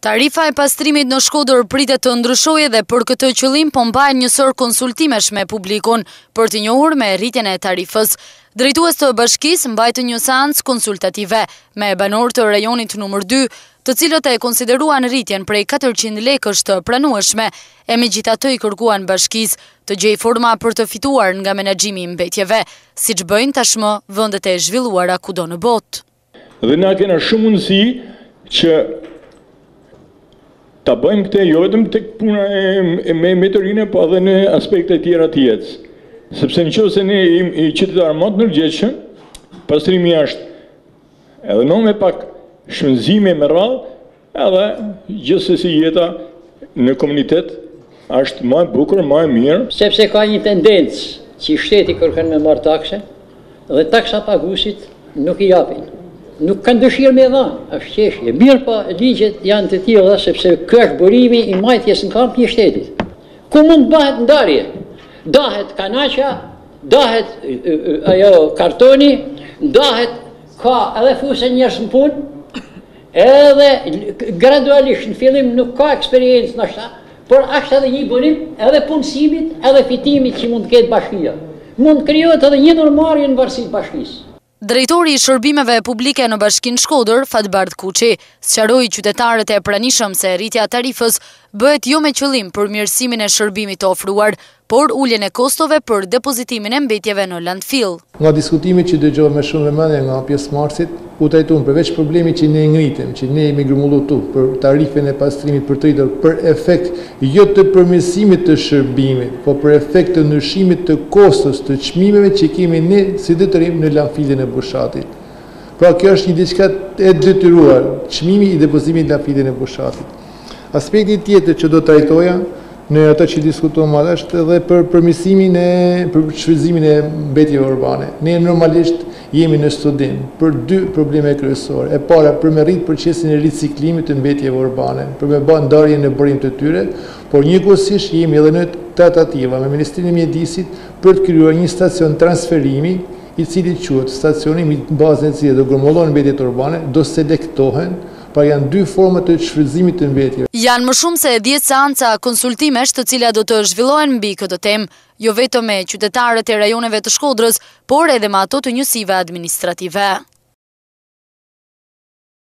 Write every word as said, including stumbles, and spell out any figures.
Tarifa e pastrimit në Shkodër pritet të ndryshojë dhe për këtë qëllim po mbajnë njësër konsultimesh me publikun për të njohur me rritjen e tarifës. Drejtues të bashkisë mbajtën një seancë konsultative me banorë të rajonit numër dy, të cilët e konsideruan rritjen prej katërqind lekësh të pranueshme, e megjithatë i kërkuan bashkisë të gjejë forma për të fituar nga menaxhimi i mbetjeve, siç bëjnë tashmë vendet e zhvilluara kudo në botë. Dhe na kena shumë mundësi që ta bëjmë këte jo vetëm tek puna e me meteorinë, po edhe në aspekte tjera të jetës. Sepse nëse ne i qytetar më të ndërgjegjshëm, pastrimi është edhe në me pak shpenzime me radhë, edhe gjithsesi jeta në komunitet është më e bukur, më e mirë. Sepse ka një tendencë që shteti kërkon me marr takse dhe taksa paguesit nuk i japin. Nuk kanë dëshirë me dha, është qeshje. Mirë pa ligjet janë të tilla sepse ky është burimi i majtjes në kamp një shtetit. Ku mund bëhet ndarje? Dahet kanaqa, dahet ajo kartoni, dahet ka edhe fuse njerëz në punë, edhe gradualisht në fillim nuk ka eksperiencë ndoshta, por është edhe një burim edhe punësimit, edhe fitimit që mund të ketë bashkia. Mund krijohet edhe një ndërmarrje në varësi të bashkisë. Drejtori i shërbimeve publike në Bashkinë Shkodër, Fatbardh Kuçi, sqaroi qytetarët e pranishëm se rritja e tarifës bëhet jo me qëllim për mirësimin e shërbimit të ofruar, por uljen e kostove për depozitimin e mbetjeve në landfill. Nga diskutimi që dëgjova me shumë vëmendje nga pjesëmarrësit, u trajtuan përveç problemit që ne ngritem, që ne jemi grumbulluar për tarifën e pastrimit për të rritur për efekt jo të përmirësimit të shërbimit, por për efekt të ndryshimit të kostos të çmimeve që kemi ne si detyrim në landfillin e Bushatit. Pra kjo është një diçka e detyruar, çmimi i depozitimit në landfillin e Bushatit. Aspekti tjetër që do të trajtoja në ato që diskutuam është edhe për përmirësimin e për shfrytëzimin e mbetjeve urbane. Ne normalisht jemi në studim për dy probleme kryesore. E para për me rrit procesin e riciklimit të mbetjeve urbane, për me bërë ndarje në burim të tyre, por njëkohësisht jemi edhe në tratativa me Ministrinë e Mjedisit për të krijuar një stacion transferimi, i cili quhet stacioni mbi bazën e cilit do grumullojnë mbetjet urbane, do selektohen. Pra janë dy forma të shfrytëzimit të mbetjeve. Janë më shumë se dhjetë seanca konsultimesh të cilat do të zhvillohen mbi këtë temë, jo vetëm me qytetarët e rajoneve të Shkodrës, por edhe me ato të njësive administrative.